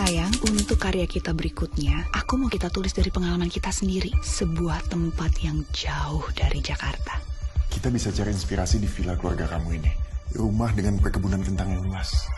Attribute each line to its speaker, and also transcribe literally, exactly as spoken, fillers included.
Speaker 1: Sayang, untuk karya kita berikutnya, aku mau kita tulis dari pengalaman kita sendiri. Sebuah tempat yang jauh dari Jakarta.
Speaker 2: Kita bisa cari inspirasi di villa keluarga kamu ini. Rumah dengan perkebunan kentang yang luas.